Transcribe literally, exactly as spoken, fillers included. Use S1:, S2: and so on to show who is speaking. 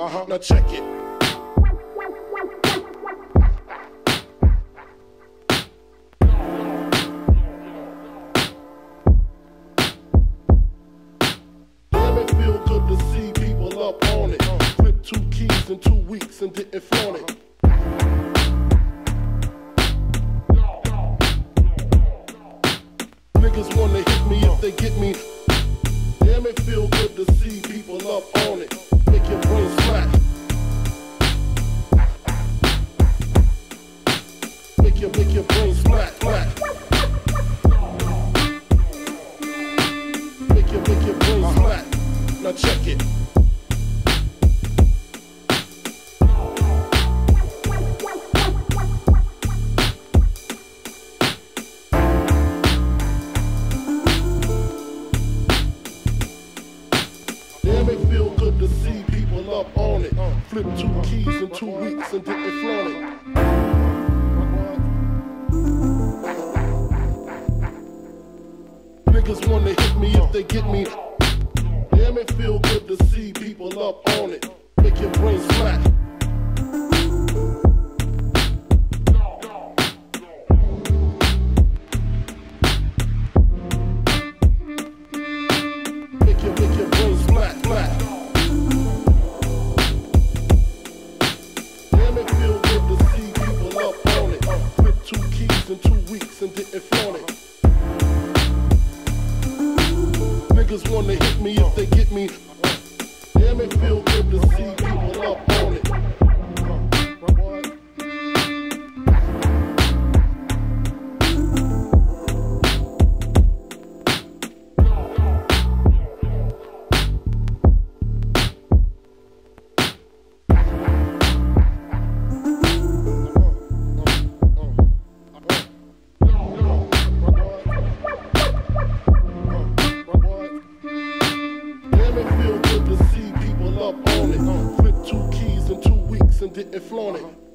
S1: Uh-huh. Now check it. Damn, it feel good to see people up on it. Flipped two keys in two weeks and didn't flaunt it. Niggas wanna hit me if they get me. Damn, it feel good to see people up on it. Make your brain smack. Make your, make your brain smack, smack. Make your, make your brain smack. Now check it. Damn, it feel good to see people up on it. Flip two keys in two weeks and didn't flaunt it. Niggas wanna hit me if they get me. Damn, it feel good to see people up on it. Make your brain smack. Make your, make your brain smack, smack. Damn, it feel good to see people up on it. Flip two keys in two weeks and didn't flaunt it. Niggas wanna hit me if they get me. Damn, it feel good to see people up on it. Up on it. Flip two keys in two weeks and didn't flaunt it.